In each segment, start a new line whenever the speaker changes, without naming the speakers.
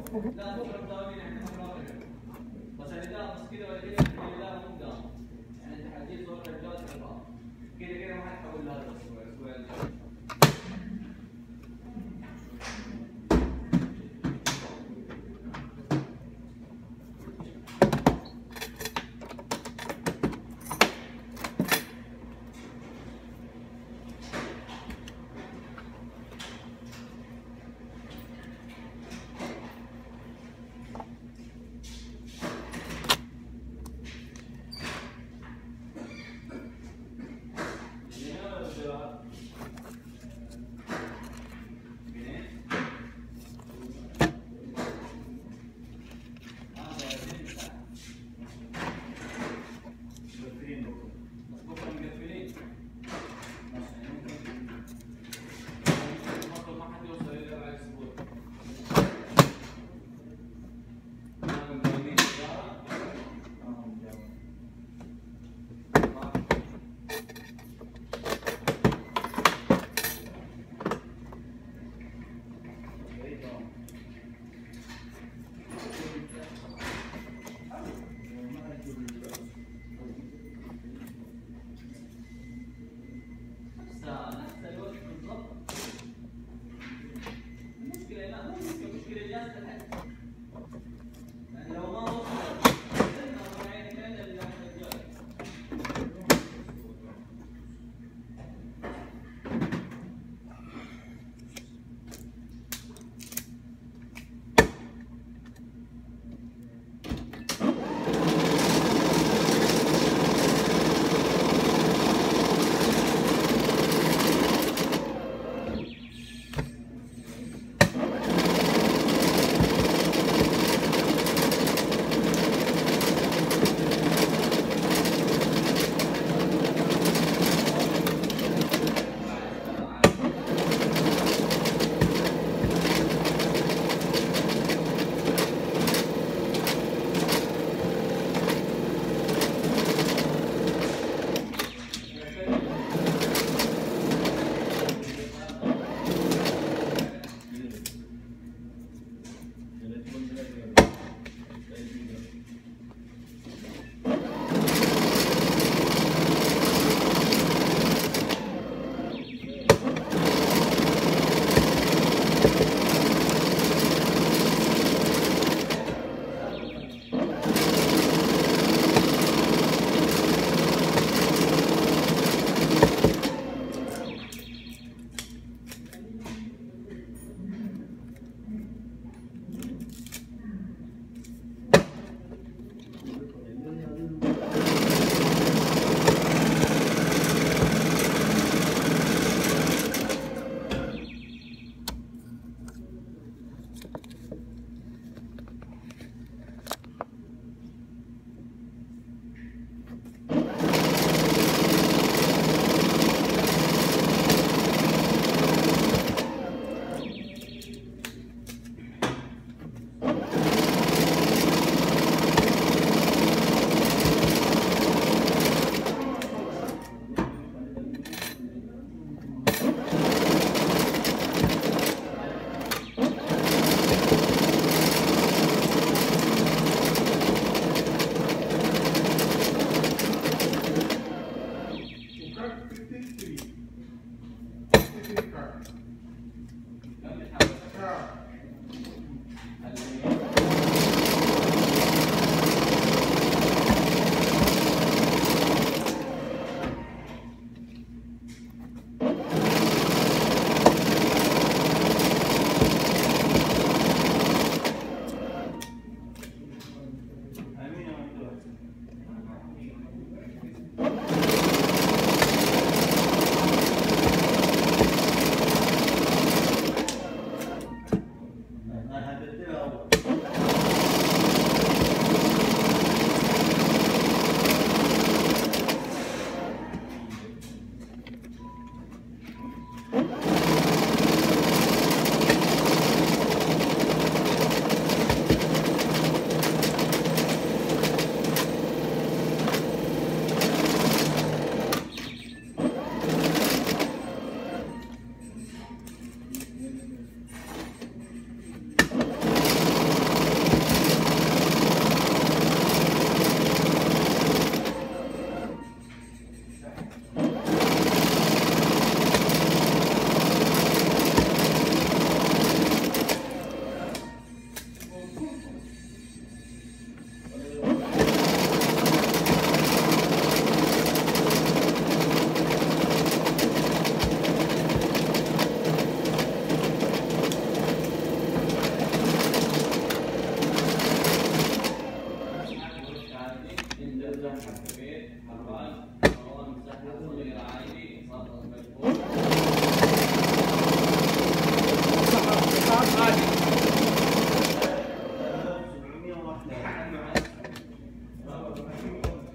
لا مو مداومين احنا مراقبين. بس اللي ده بس كده ولا كده اللي ده مو مداوم. يعني انت حتجيب صورة الرجال شغال. كده كده ما حتحول لهذا الاسبوع الجاي.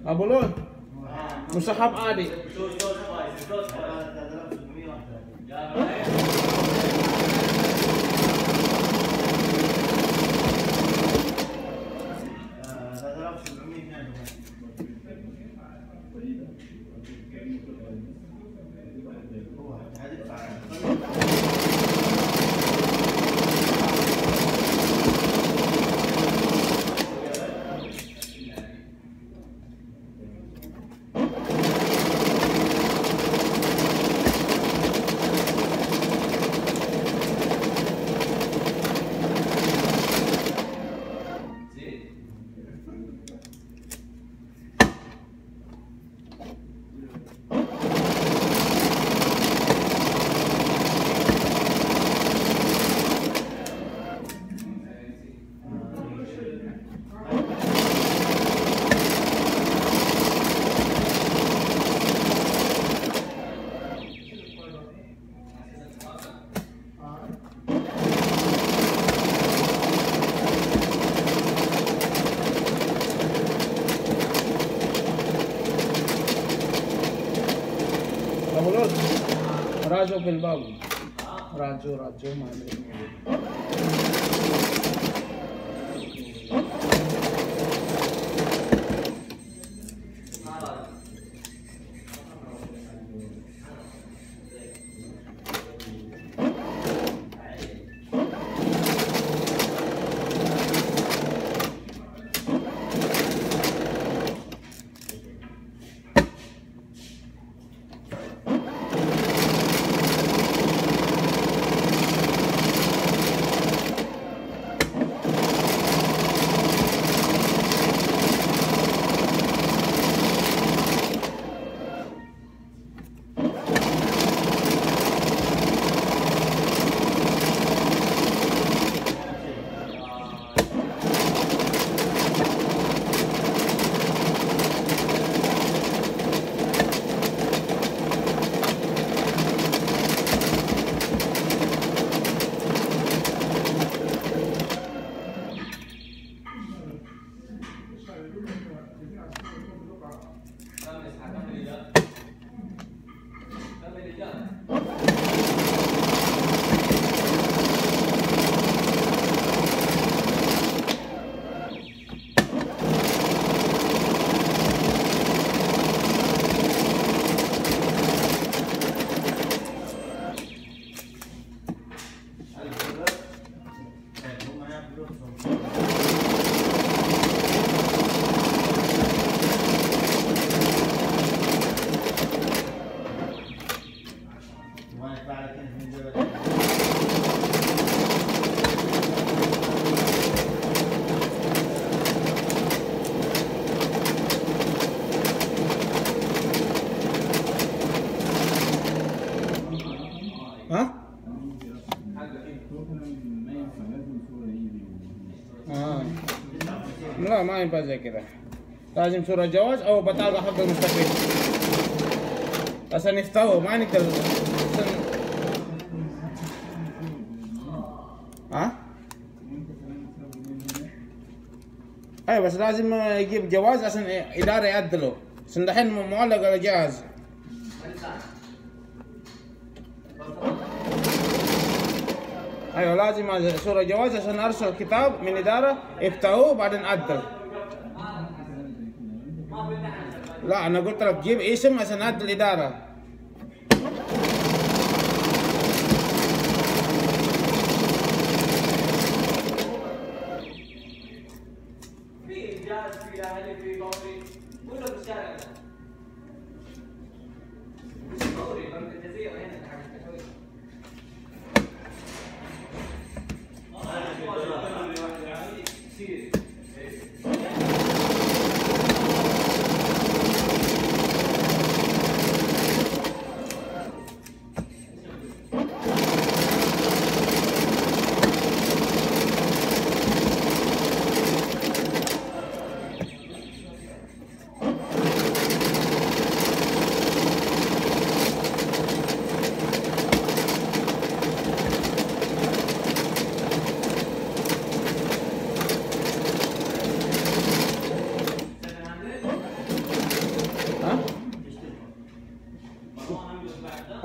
ابو لون مسحب عادي. راجو بالباب راجو ما ادري. لا ما ينفع زي كذا، لازم صورة جواز أو بطاقة حق المستقبل عشان يفتحوا. ما نقدر أيوة، بس لازم يجيب جواز عشان إدارة يعدلوا، عشان دحين معلق على جهاز. ايوه لازم صورة جواز عشان ارسل كتاب من ادارة يفتحوه بعدين عدل. لا انا قلت لك جيب اسم عشان عدل الادارة.
في انجاز في اهلي في بوري كله في الشارع ده. بوري بنك الجزيرة هنا حق التحويل.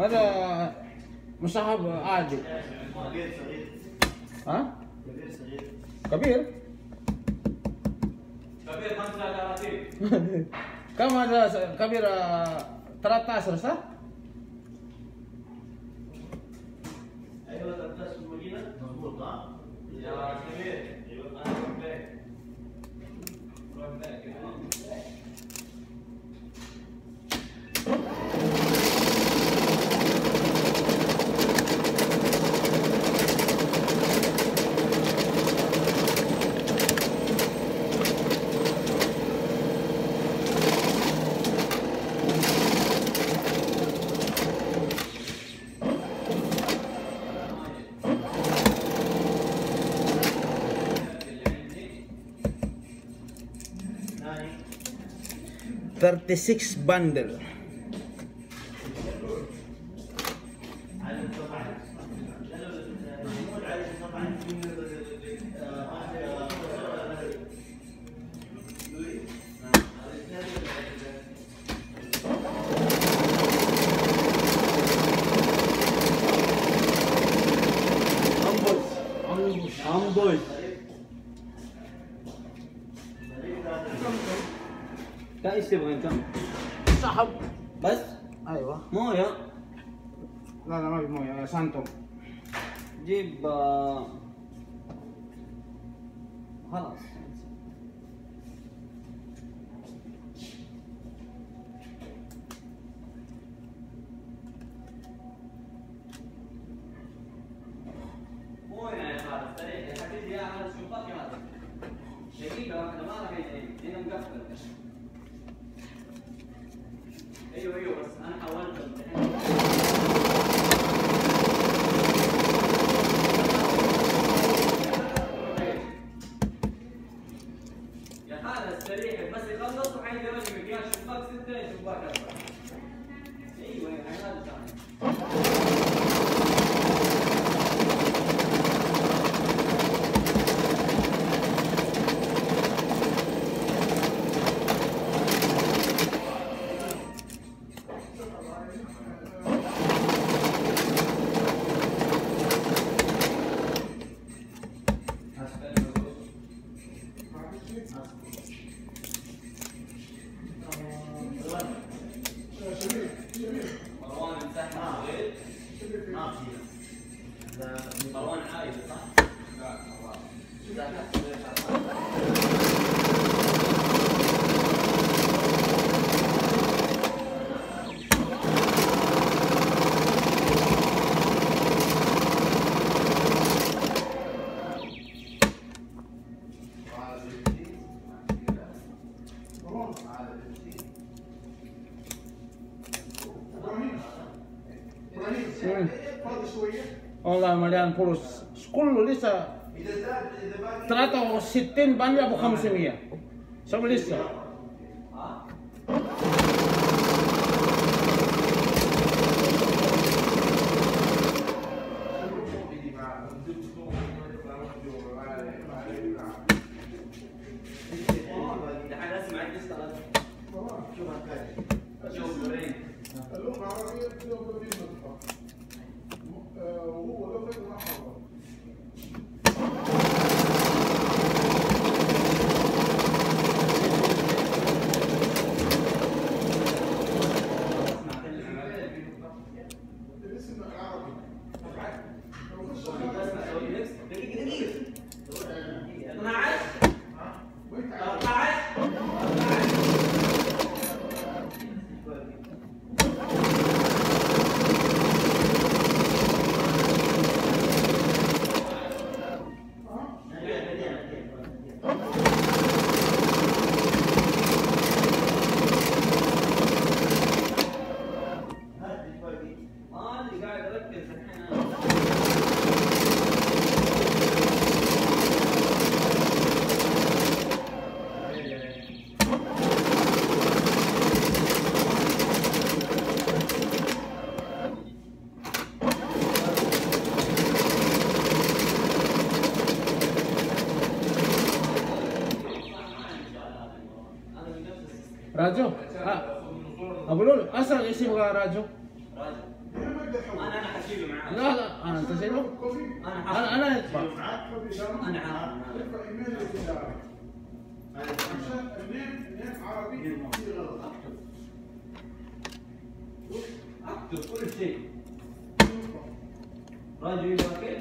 هذا مصاحب عادي.
كبير صغير.
ها؟
كبير صغير.
كبير؟
كبير 35.
كم هذا كبير 13 صح؟
ايوه 13 في المدينه مضبوط ها؟
يا كبير. ايوه انا روح بيك. روح بيك.
ناني
36 bundle.
عدد طبعا محمود عدد طبعا
امبوش لا ايش تبغى انت؟
صاحب.
بس
ايوه.
مويه
لا ما في مويه، سانتوم.
جيب خلاص
مو يعني هذا سريع يا حبيبي يا هذا شوفك يا هذا. دقيقة واحدة ما راح يجي هنا مقفل. ايوه بس انا حاولت يا هذا السريع بس يخلص وحيجي رجلك يا شباك 6 يا شباك 4. ايوه يعني هذا ثاني. مروان مسحها غير
ما في
مروان عايز صح؟ لا
والله مليان فلوس كله لسه 63 بندل ابو 500. شوف لسه.
دحين اسمع ايش طلب. شوف وريني.
اللغة العربية بتبقى في المنطقة وهو لغة محافظة. الاسم العربي.
دقيقة 12
وانت
14 ما ادري قاعد اركز الحين انا.
راجو. ابو لول اسال ايش يبغى راجو؟
راجل
يهمك تحول.
انا حشيله معاه.
لا لا انا انت شايفه؟
كوفي.
انا ادفع.
كوفي شرط.
انا عارف.
ادفع ايميل للاداره. عشان النيم عربي في غلط.
اكتب كل شيء. راجل يبغى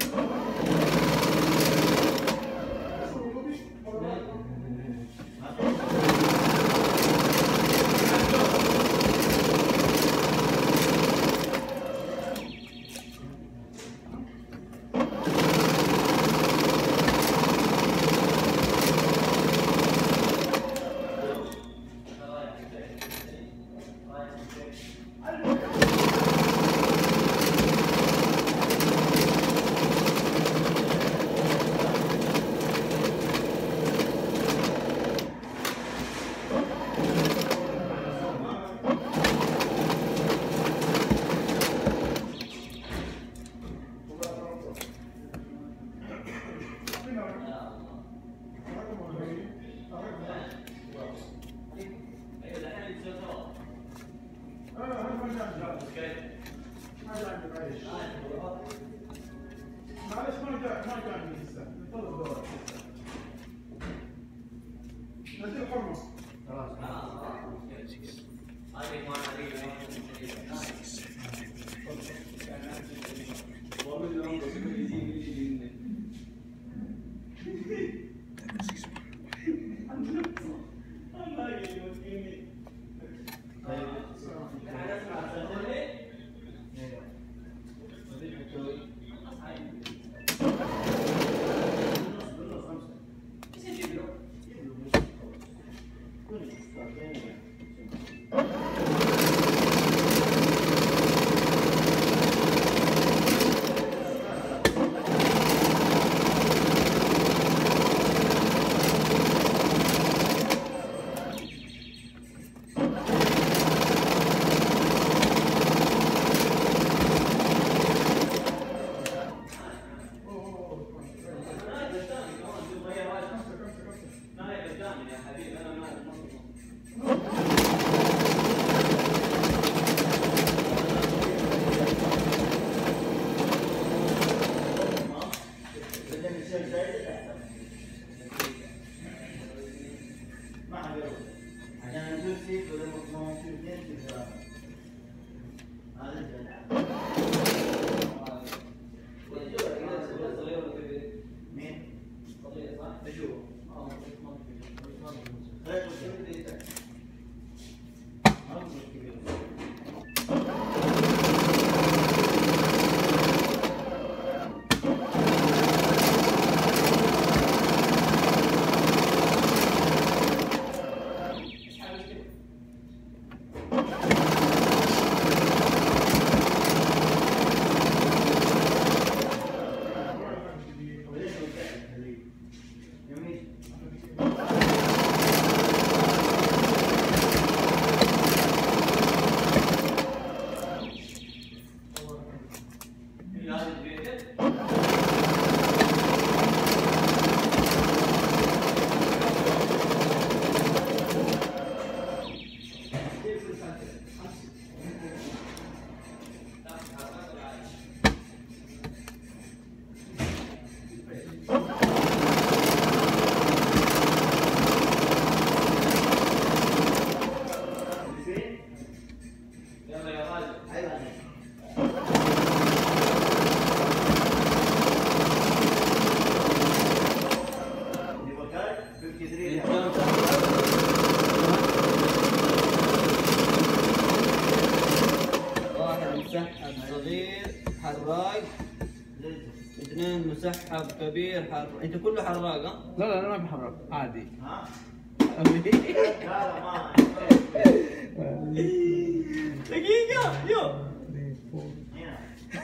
معلش ما جاني لسه نطلب دورة نزل حمص
عشان نزول سيف ولا ممكن اثنين في ثلاثة. هذا الجدع. مين؟
مسحب صغير حراق، اثنين مسحب كبير انت كله حراق ها؟
لا لا انا ما بحرك عادي.
ها؟
أبي.
لا ما
دقيقة يو
هنا.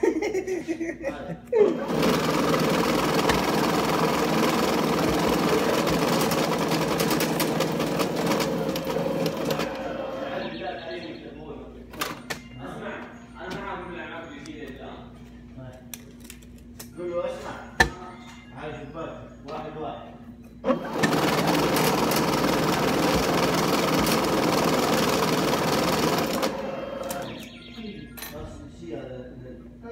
قولوا اسمع. عايز الباب واحد واحد. بس نسي هذا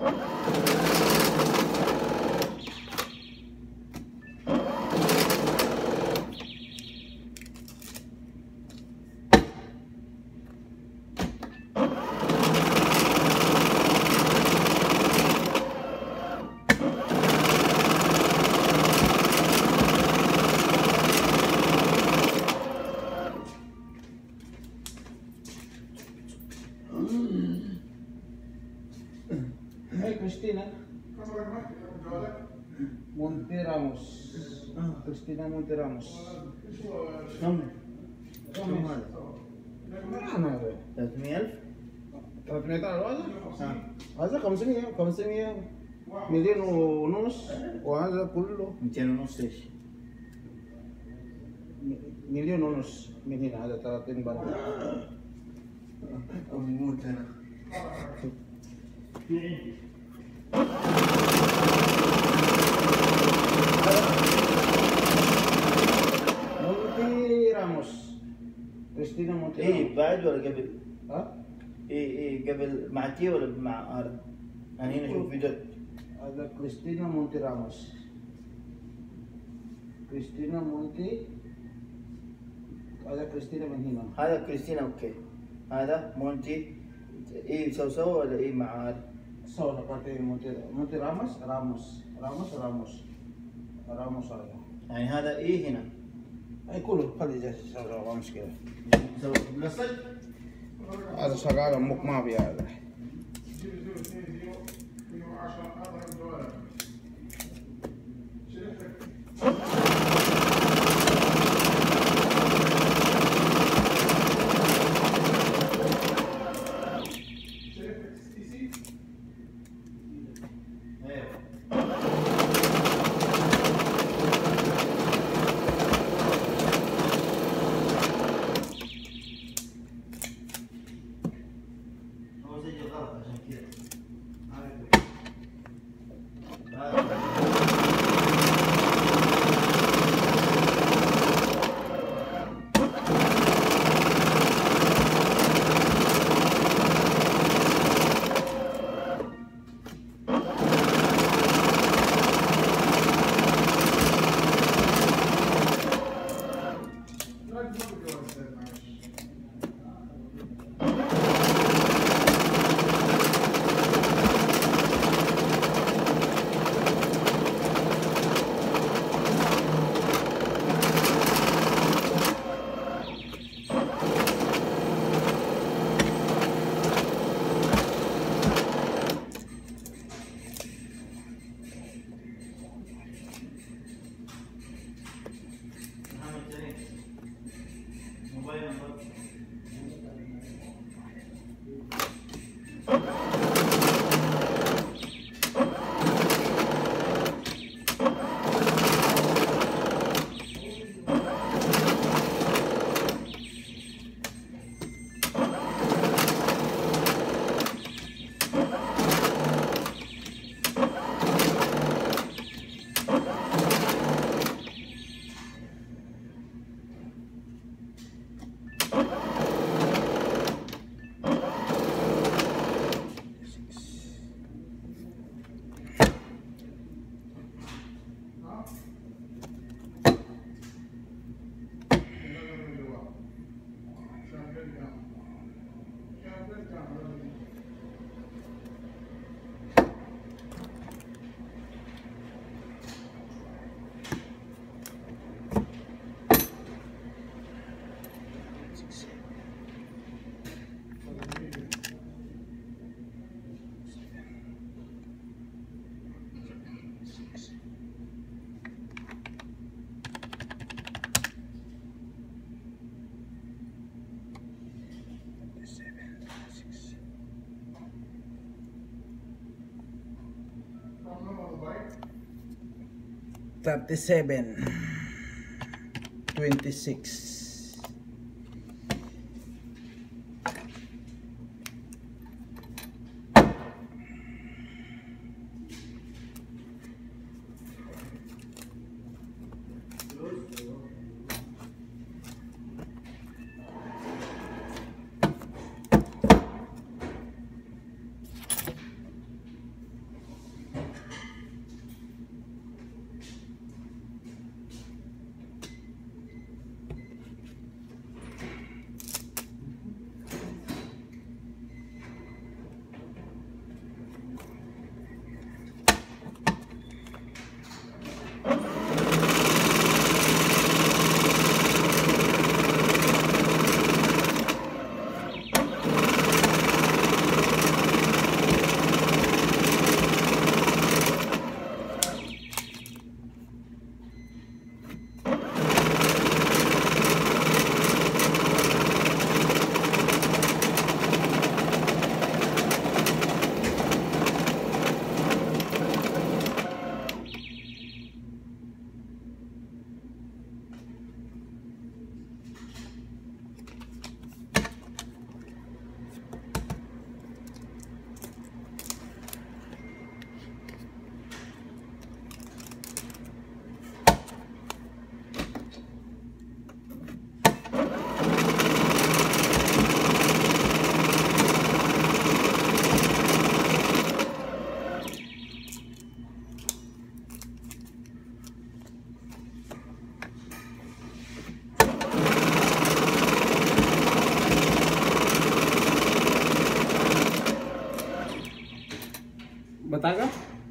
Hey Cristina,
كسر الماء جوالك.
Monte Ramos. Cristina Monte Ramos.
ايش هو؟
كم هذا؟
أنا هذا
300,000؟
300 هذا؟
ها.
هذا 500 مليون ونص وهذا كله
200 ونص ايش؟
مليون ونص من هنا هذا 30 بلد.
اموت انا.
مونتي راموس. كريستينا مونتي راموس.
ايه بعد ولا قبل؟
ها؟
ايه قبل مع تي ولا مع ار؟ انا هنا اشوف فيديو.
هذا كريستينا مونتي راموس. كريستينا مونتي. هذا كريستينا من هنا.
هذا كريستينا اوكي. هذا مونتي ايه سوا ولا ايه مع ار؟
Solo parte Monte Ramos هذا.
يعني هذا ايه هنا.
أي كله خلي جالس شغال ما مشكلة.
منصج؟
هذا شغال مك ما بي هذا.
0020 110 هذا جوالك. شريحتك. شريحتك سي سي.
هو سجل غلط عشان كذا.
لا تجيب جوال زين معلش.
محمد جليل. موبايل نمبر.
موبايل
37 26
1
Bataga?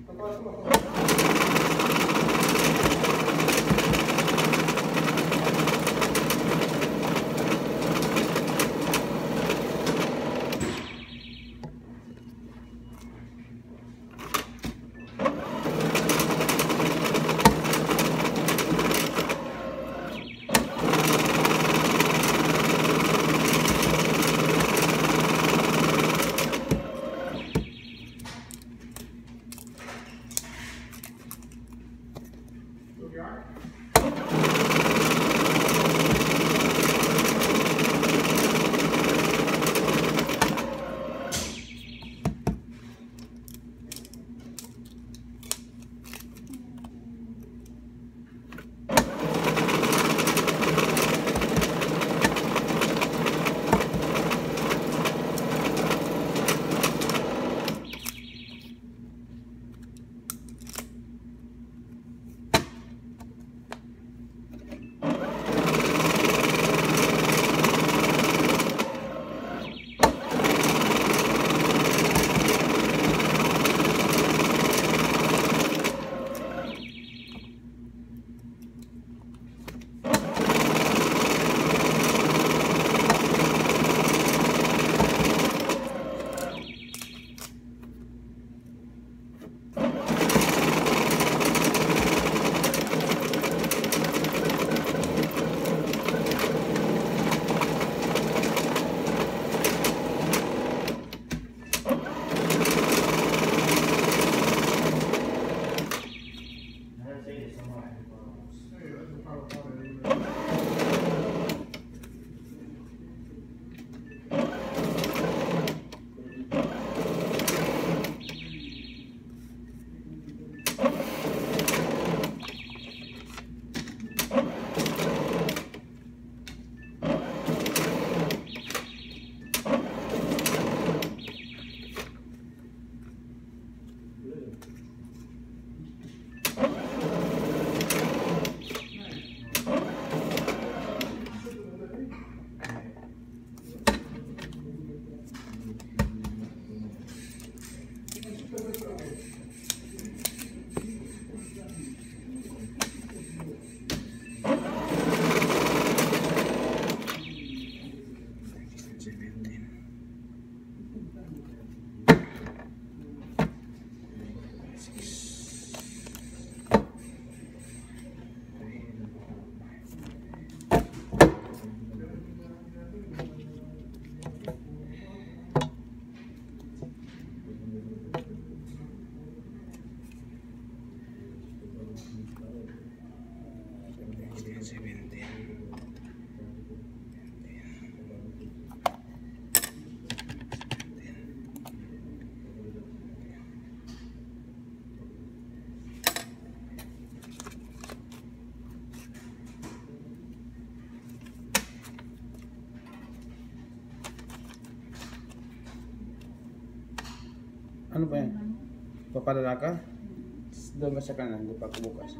Ano ba yan? Papadala ka? Doon ka sa kanan, di pa bukas.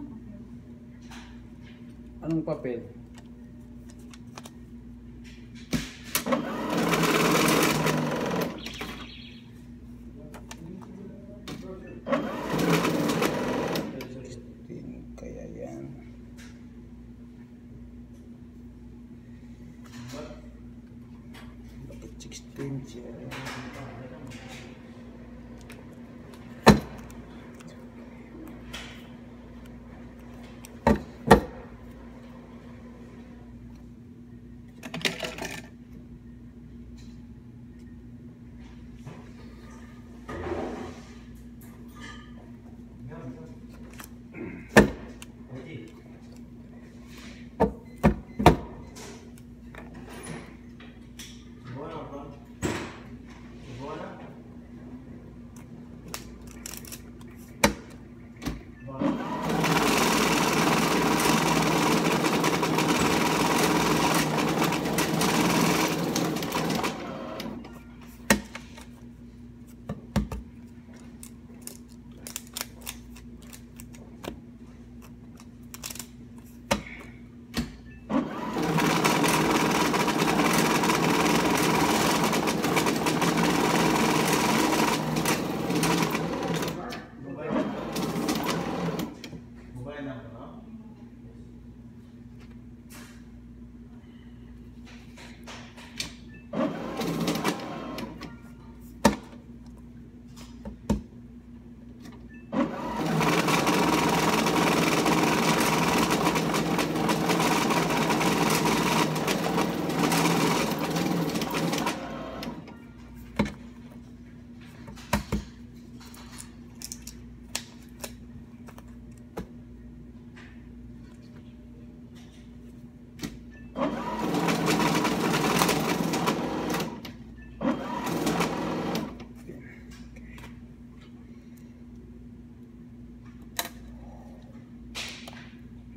Anong papel? Kaya yan. Bakit 16 siya?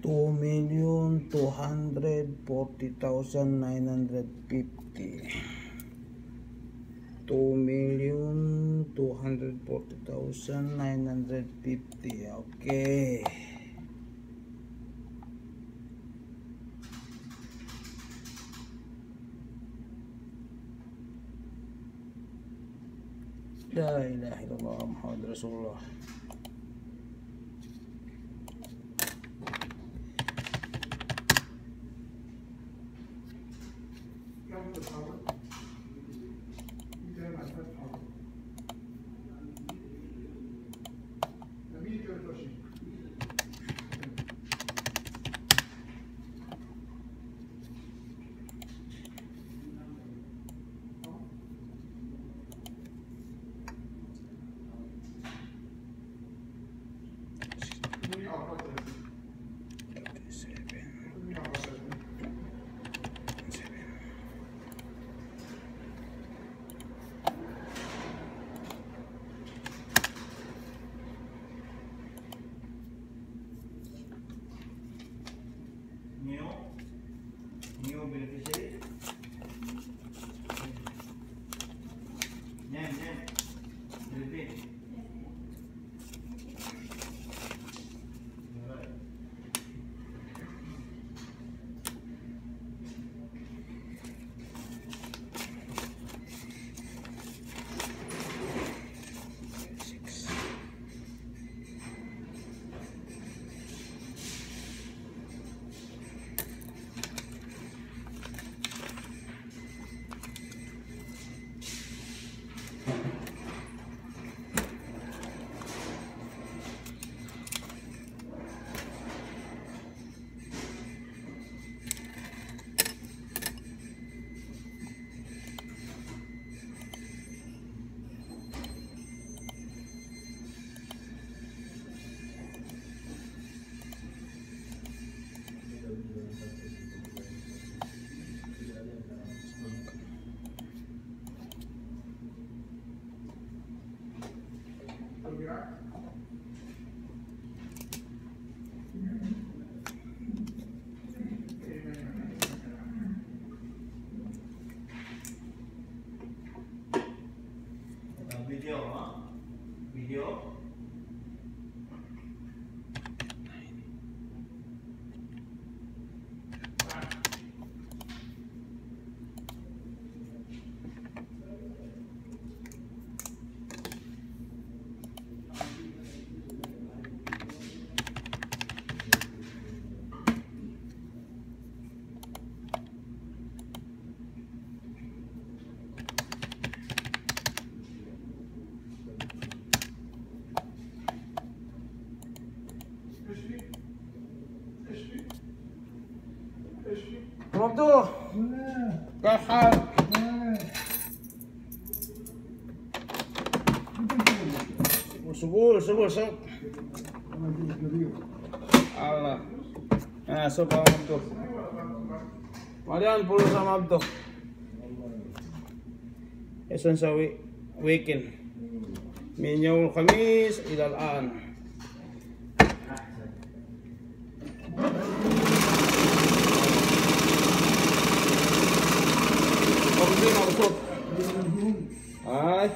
2,240,950. 2,240,950. Oke. La ilaha illallah Muhammad Rasulullah.
كم تتحرك؟ 200 تتحرك. 123.
New beneficiary. Name. Repeat. Alright. Video.
مفتوح. كيف حالك؟ سبول سب. Allah. Nah, sop sama mabdo. Malian puluh sama mabdo. Esan sa weekend. من يوم الخميس إلى الآن. Hai.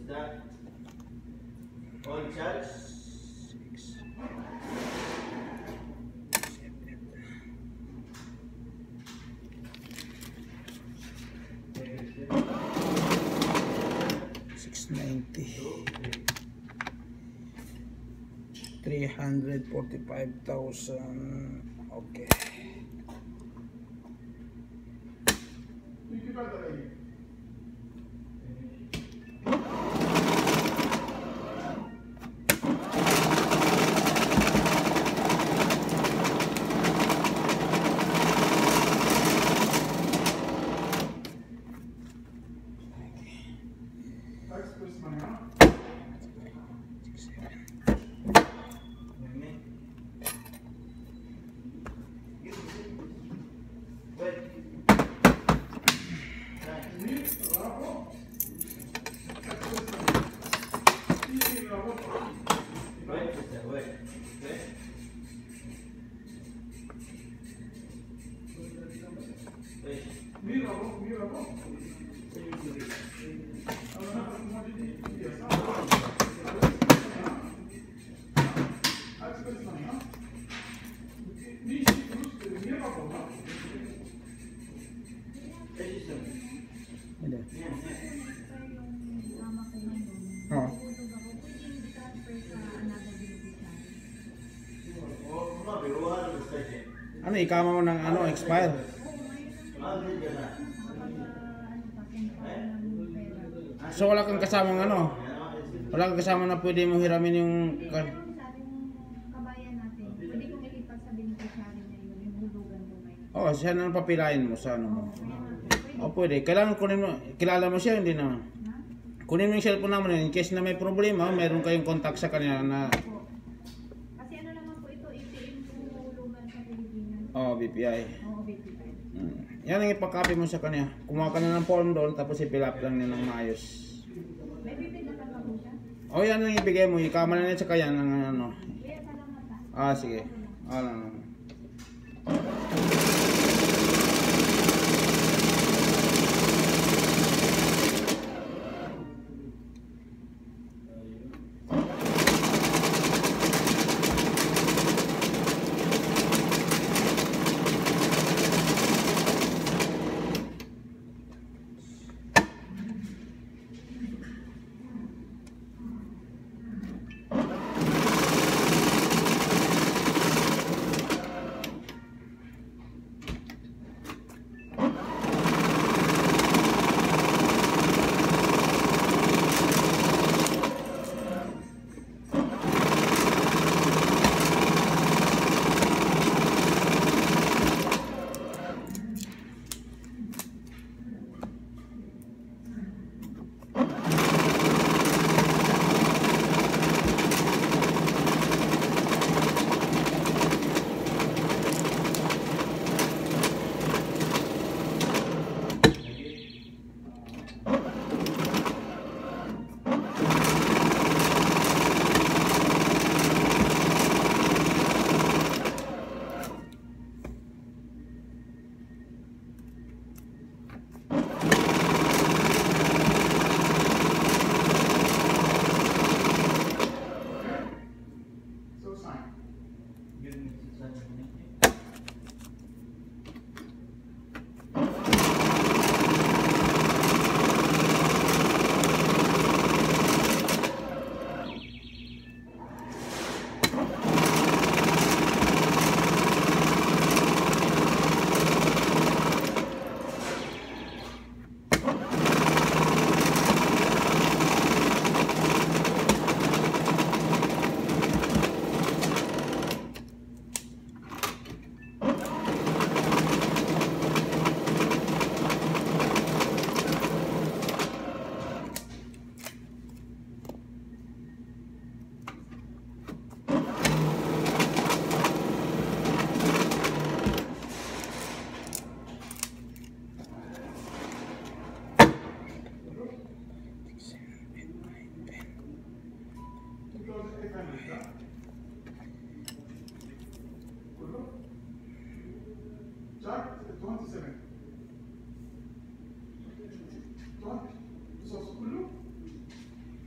Is that all charge?
$345,000. Okay.
Thank you, brother. Express money, huh?
Oh. Ano, ikama mo ng ano, expire? So wala kang kasamang ano? Wala kang kasama na pwede mo hiramin yung...
Kabayan natin. Pwede kong ilipat sa beneficiary na yun, yung hulugan ko ngayon.
Oh, siya na papilain mo sa ano mo. Oh, pwede. Kailangan kunin mo, kilala mo siya, hindi na. Kunin mo yung cellphone naman, in case na may problema, meron kayong contact sa kanya na...
Kasi ano naman po ito, ATM po hulugan sa Pilipinas.
Oh, BPI.
Oo, BPI.
Yan ang ipakopy mo sa kanya. Kumuha ka na ng form doon, tapos i-fill up lang niya ng maayos.
May bibig na pa po siya?
Oh, yan ang ibigay mo. Ikama na niya sa kanya ng ano.
Kuya, salamat ha.
Ah, sige. Ah, lang.
Chart 27. Chart. This was Kulu.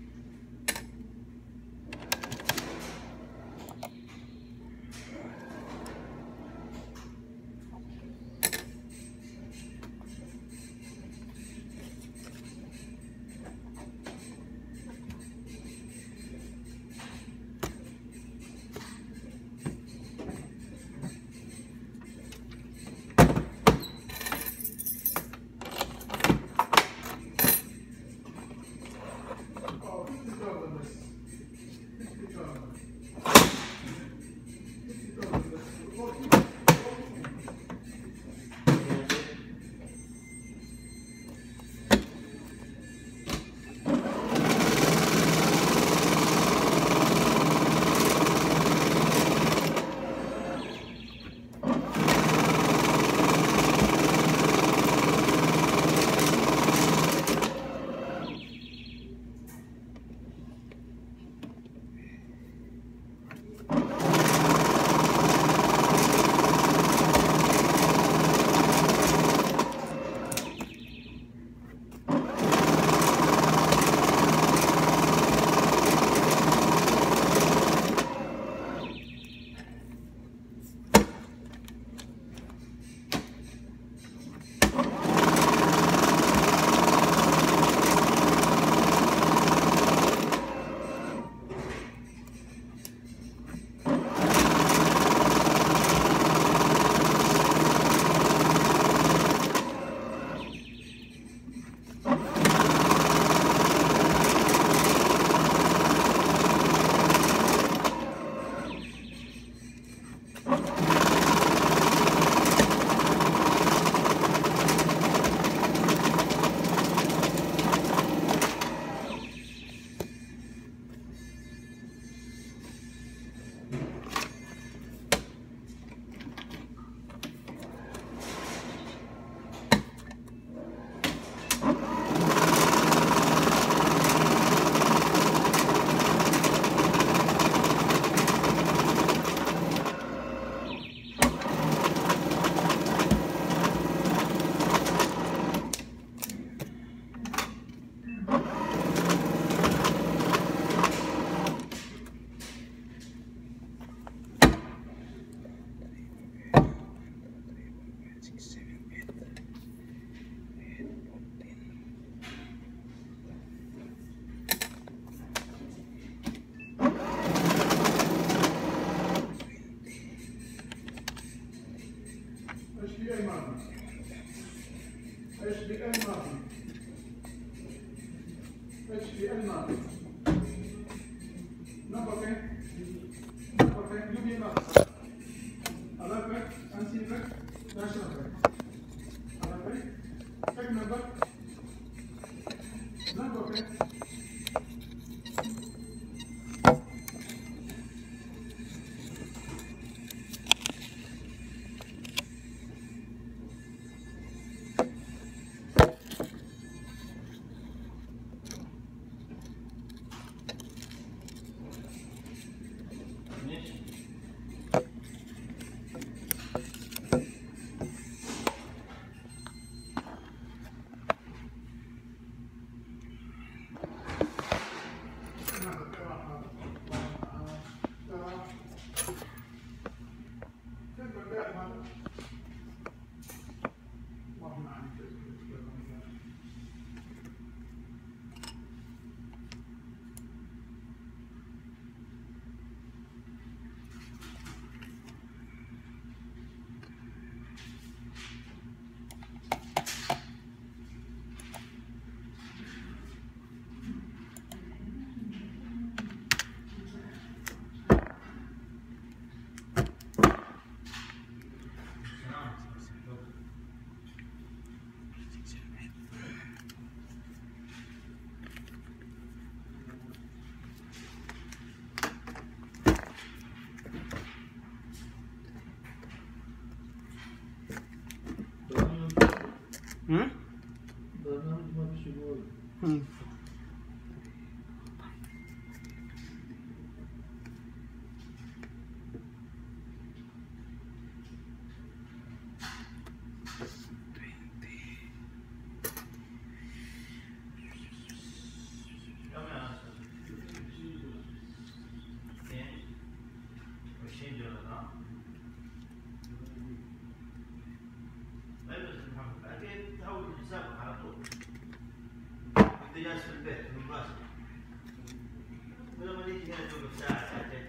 هنا توقف ساعة ساعتين.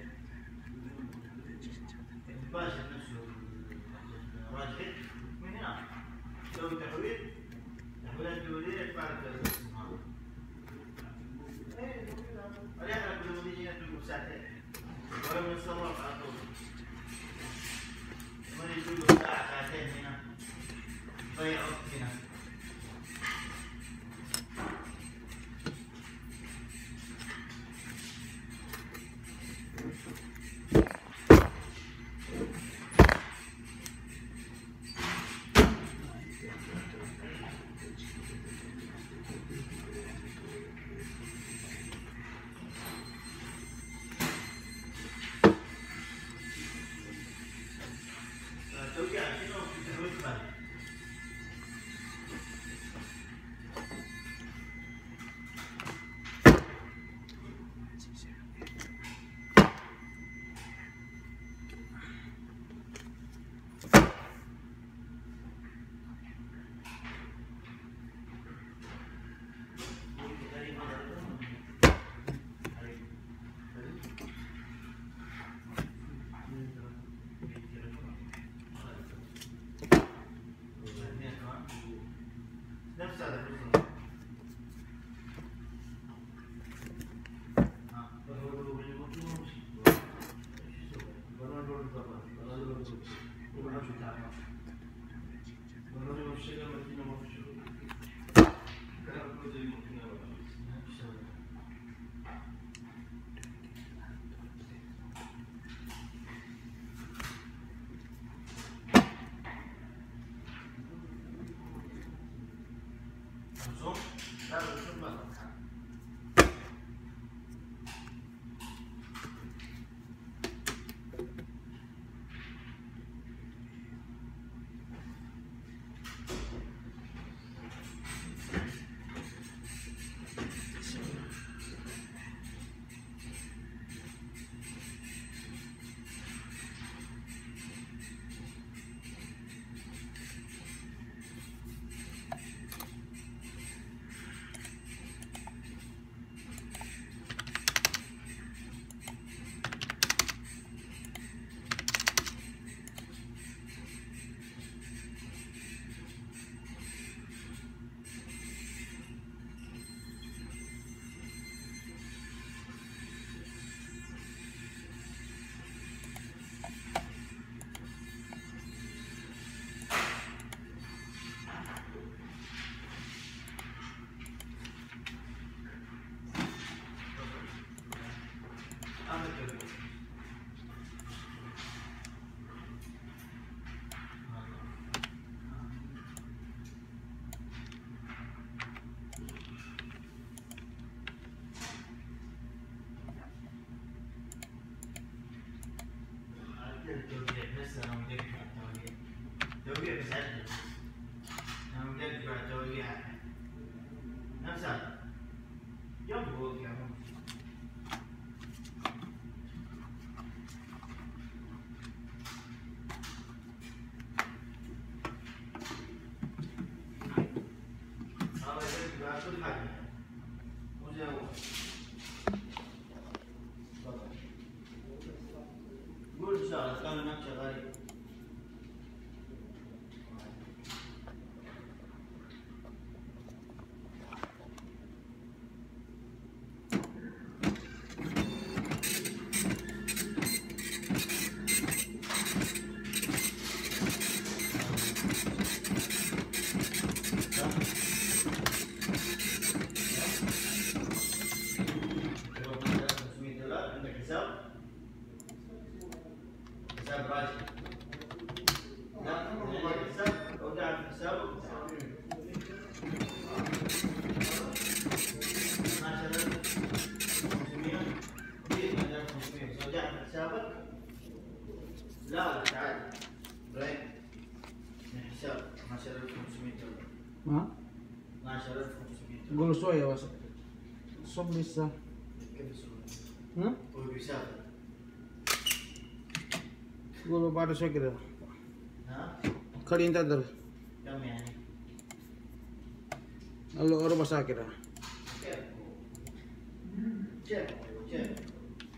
الباشا نفسه راجل من هنا تسوي تحويلات دولية يدفع لك الاسم هذا. وليح لك لما تيجي هنا توقف ساعتين ولا من الصراف على طول. لما تيجي توقف ساعة ساعتين هنا تضيع وقت هنا. توقيع شنو في تحويل بالي. نفس هذا الرسم. لا الرسوم ما تنفع. توقيع بس عدل. أنا مدقق على التوقيع نفس هذا. يبغوا يوقعون. هذا يدقق على كل حاجة. مو زي هو. قول إن شاء الله كانوا هناك شغالين. عندك حساب راجع. لا عندك حساب اودع في حسابك 12500 12500 اودع في حسابك. لا تعال ابراهيم من حساب 12500 دولار.
ما
12500 دولار.
قول شوية بس صب لسه.
كيف يسوي؟
ها؟
هو بيسافر.
قولوا بعد شوي كده.
ها؟
خليه ينتظر.
كم يعني؟
قال له ربع ساعة كده.
كيف؟ كيف؟ كيف؟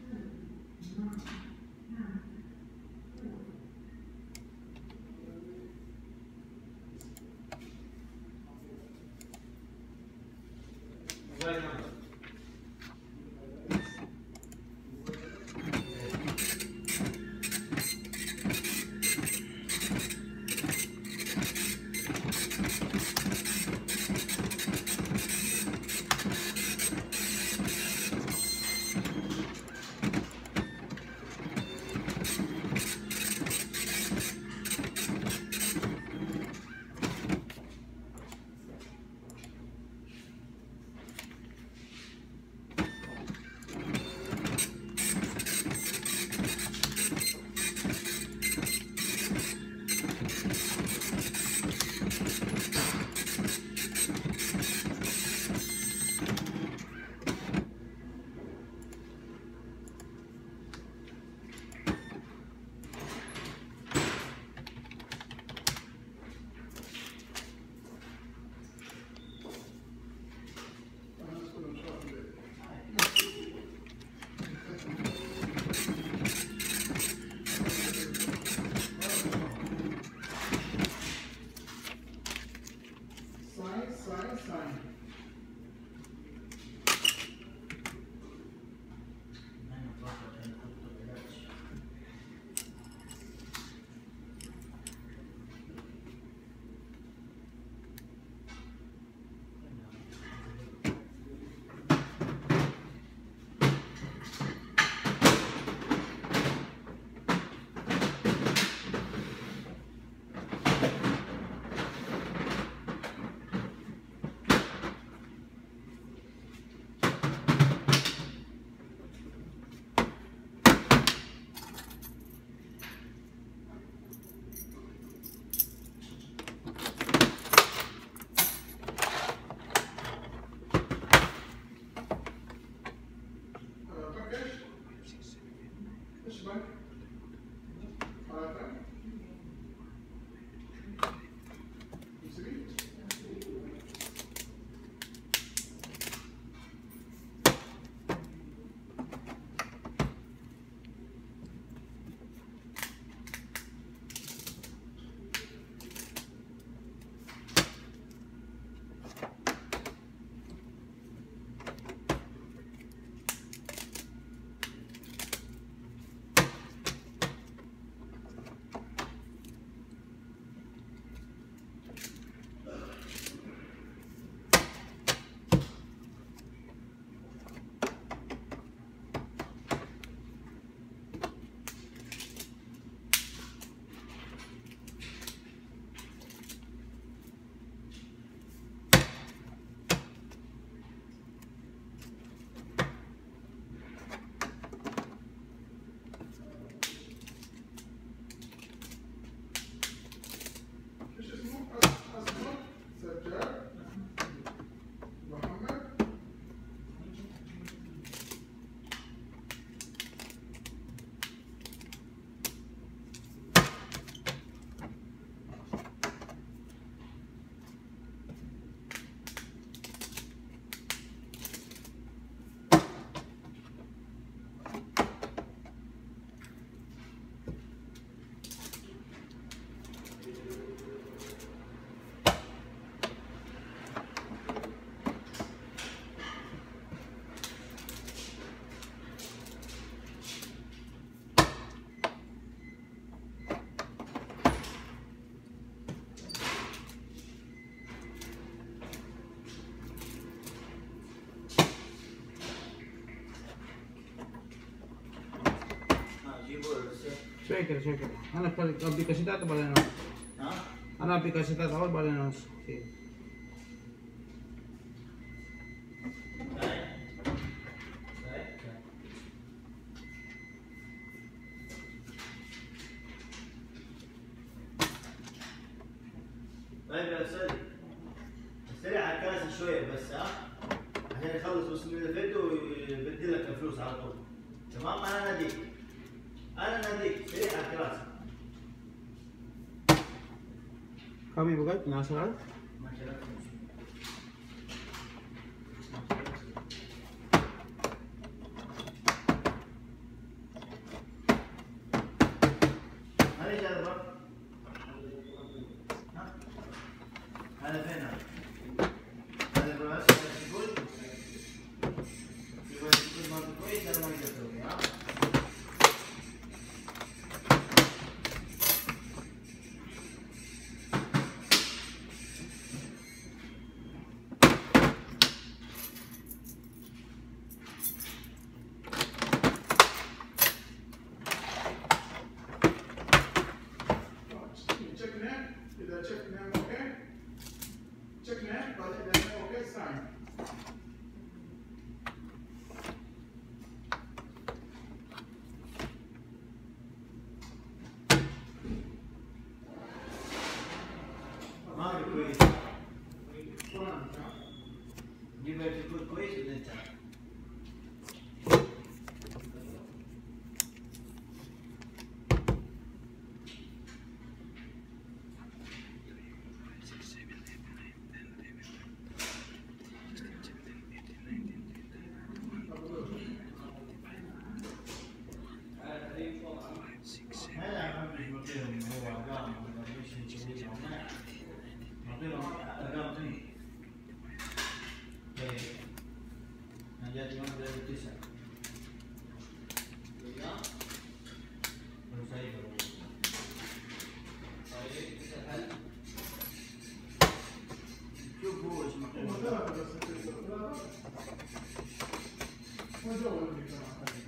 Shaker. Ano aplikasi dito ba na?
Ha?
Ano aplikasi dito ako ba na?
طيب يا استاذ سريع على الكراسي شويه بس ها عشان يخلص بس من الفيديو ويبدل لك الفلوس على طول تمام. انا ناديك سريع على الكراسي.
Kami ba guys? Nasa?
ما شرفت هذه جربة هذا فين هذا الراس هذا يقول ما كويس هذا ما يقدر يسوي ها.
Check name. إذا check name okay. Check name. بعدين إذا name okay sign.
ما في كويس جيب يكون كويس وانت هلا ما في مكان هو ارقام ولا ايش نسوي معطيهم ارقام ثانيه. انا جاتني واحده 9 شوف هو ايش
هم
مكتوب.
ثلاثة بس ثلاثة. وجوا اللي كانوا عارفين.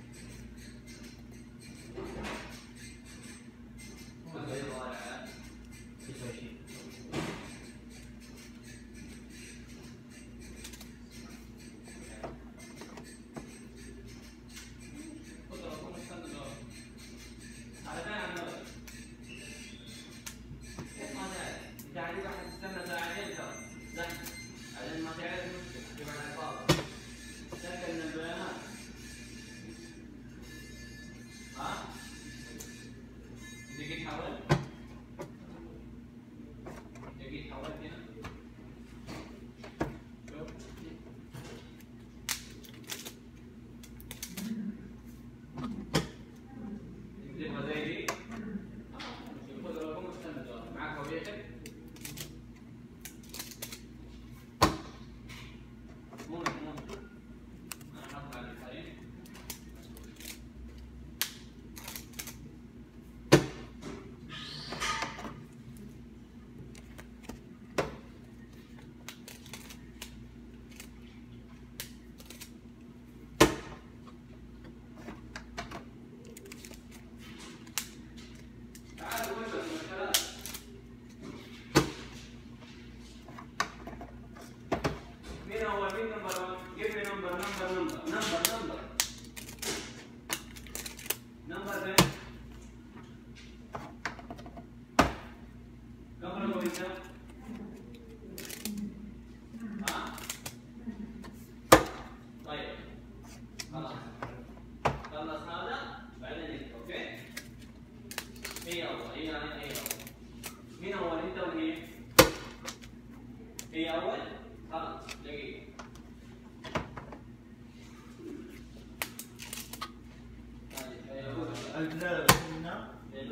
هي أول خلاص دقيقة.
البداية منها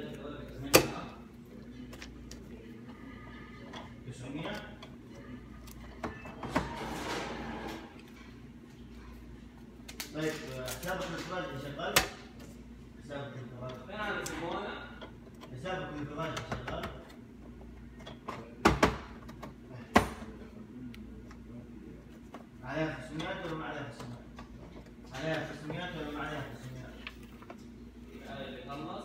900 طيب حسابك الانتباه شغال؟ حسابك الانتباه
فين هذا الزبونة؟
حسابك الانتباه شغال؟ عليها 500 ولا ما عليها 500؟ عليها 500 ولا ما عليها 500؟
هذا اللي خلص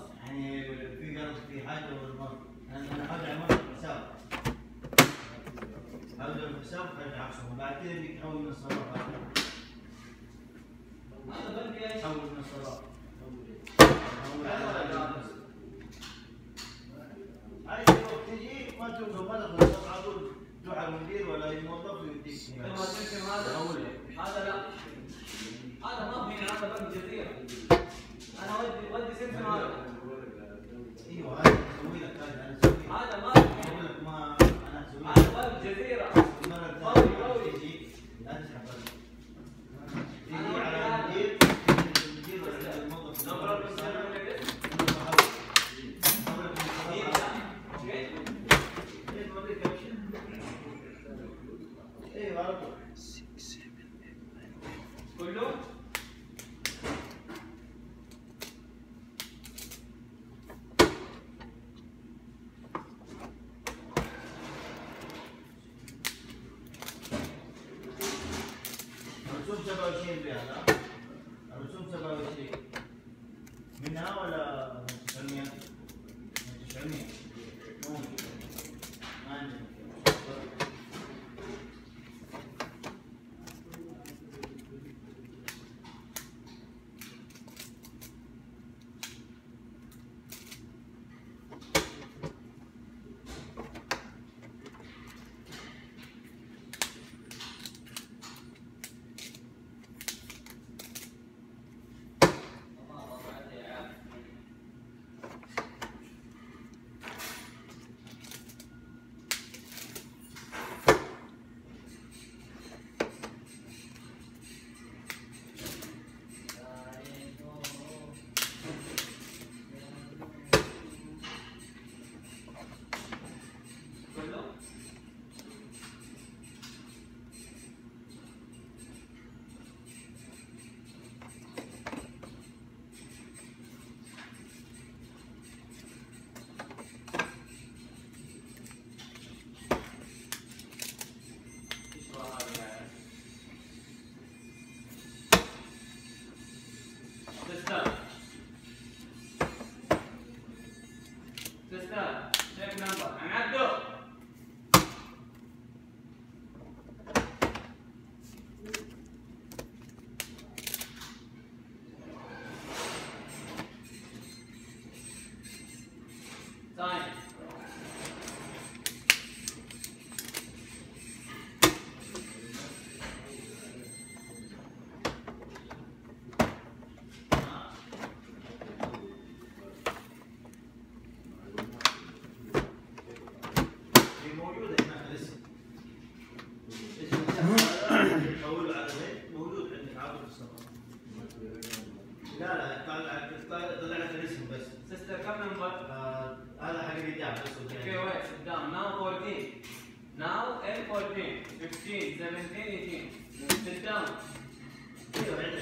ايش؟
حول من الصلاة. هاي تجي ما توقف ما تاخذ على طول تروح على المدير ولا الموظف ويديك.
لما تمشي هذا لا هذا ما فيني هذا بقى جزيرة. انا ودي سمسم هذا.
ايوه هذا اسوي لك هذا انا اسوي.
هذا ما
اسوي لك ما انا اسوي لك.
هذا بقى جزيرة.
المرة الثانية تجي لا تسحب تجي على المدير ولا الموظف. ايوه على طول.
كله
الرسوم 27 ريال ها؟ الرسوم 27 منها ولا 900؟ 900 ممكن ما عندي طلع لك الاسم بس.
سيستر كم نمبر؟
هذا حق الرجال بس.
Okay, wait, sit down. Now 14. Now L14, 15, 17, 18. Sit down.
ايوه عندك.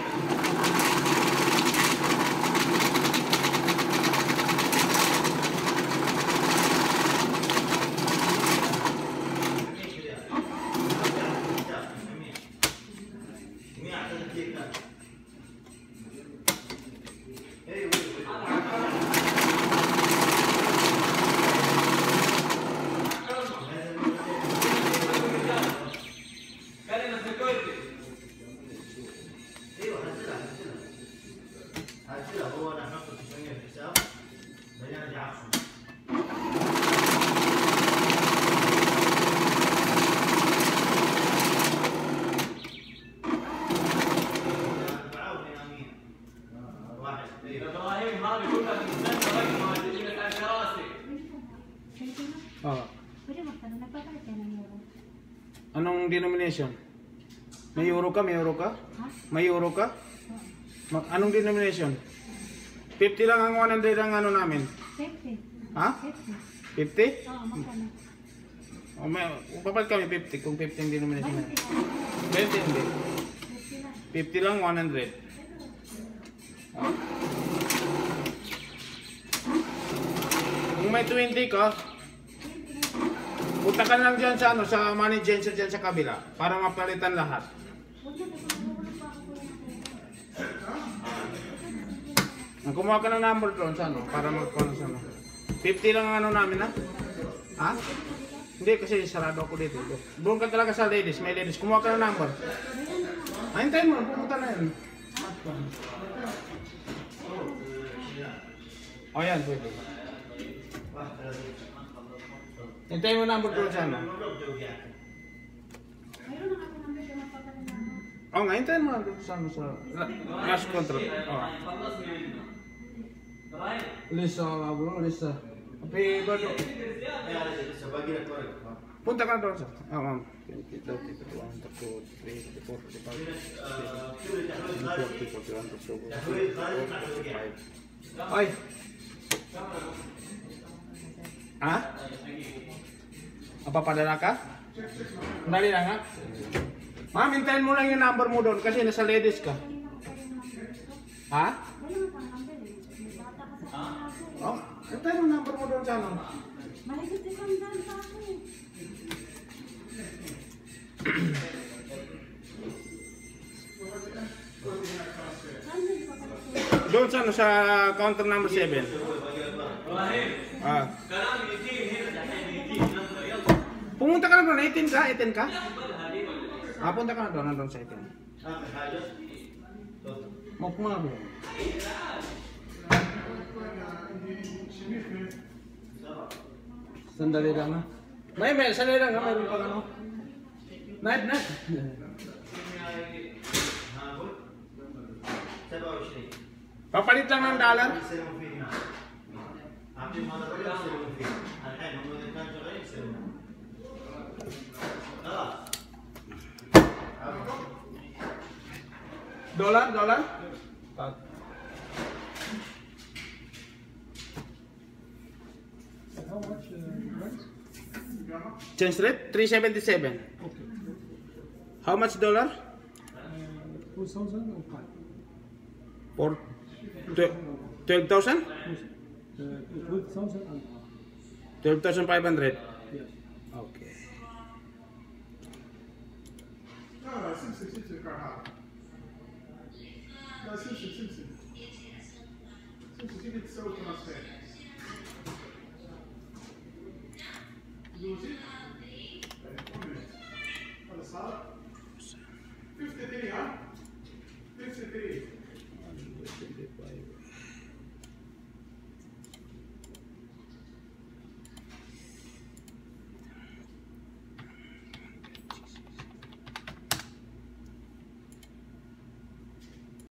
Anong denomination? May euro ka? May euro ka? May euro ka? Anong denomination? 50 lang ang 100 ang ano namin.
50.
Ha? 50?
50? Oo, magkano?
O may, papalit kami 50 kung 50 ang denomination namin.
20
hindi.
50 lang.
50 lang 100. Kung may 20 ka, punta ka lang dyan sa, ano, sa money changer dyan sa kabila para mapalitan lahat. Kumuha ka ng number doon sa ano, para magpano sa ano. 50 lang ang ano namin ha? Ha? Hindi kasi sarado ako dito. Doon ka talaga sa ladies, may ladies. Kumuha ka ng number. Hintayin mo, pupunta na yun. O yan, pwede.
واحد 30.
Hintayin mo number ko sa ano.
المبلغ جوي يعني.
Mayroon na ako number ko magpapalit na ako.
Oo nga, hintayin mo number ko sa ano sa last contract. Oo.
خلص من عندنا طيب
Lisa, bro, Lisa. Happy birthday.
يا رجل لسه باقي لك ورق.
Punta ka doon sa. Ah, ma'am. 20, 30, 31, 32, 33, 34, 35, 40, 41, 42, 45. Ay! Ha? Mapapadala ka? Dali na nga. Ma'am, hintayin mo lang yung number mo doon kasi nasa ladies ka. Ha?
Wala na pang number eh. May bata ka sa ako.
Oh, hintayin mo yung number mo doon sa ano.
Mahigit isang daan sa ako eh. Saan din pa pala?
Doon sa ano, sa counter number 7.
ابراهيم
Ah.
كلام يجي هنا دحين يجي نظر يلا
Pumunta ka na doon, 18 ka? 18 ka?
خذها هذه ولا
Ah, punta ka na doon, nandun sa 18.
اخر حاجه
Maupo mo na doon. Sandali lang ha. May, sandali lang ha, mayroon pa ano. Night.
ها قول 27
Papalit lang ng dollar.
يسلموا فيه هنا اعطيهم هذا الرقم يسلموا فيه الحين هم اذا كانوا شغالين يسلموا خلاص
Dollar?
How much rent?
Change rate? 377.
Okay.
How much dollar?
2,000 or 5?
For 12,000?
12,000 and
12,500.
yes.
Okay.
لا سمسم الكار هذا. لا سمسم. سمسم تيجي تسوي ترانسفير.